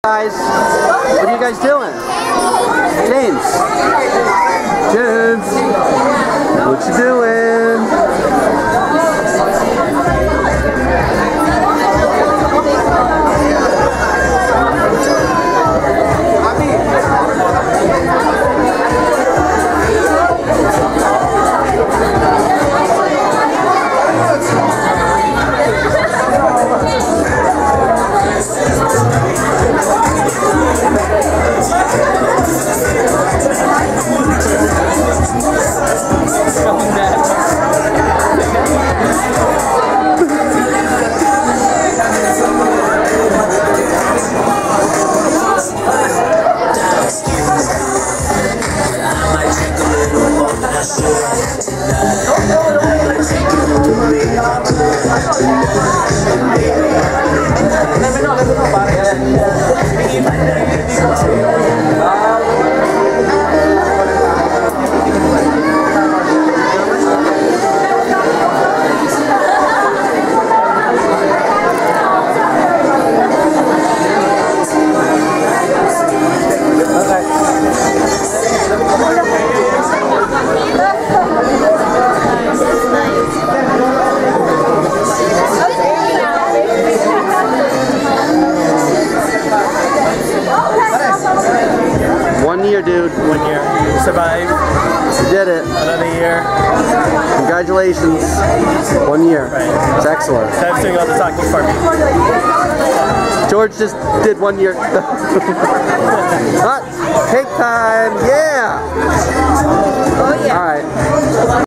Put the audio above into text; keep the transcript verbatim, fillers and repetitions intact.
Guys, what are you guys doing? James. James. What you doing? One year, dude. One year. Survived. You did it. Another year. Congratulations. One year. Right. It's excellent. That's doing all the talking for me. George just did one year. Hot cake time. Yeah. Oh yeah. All right.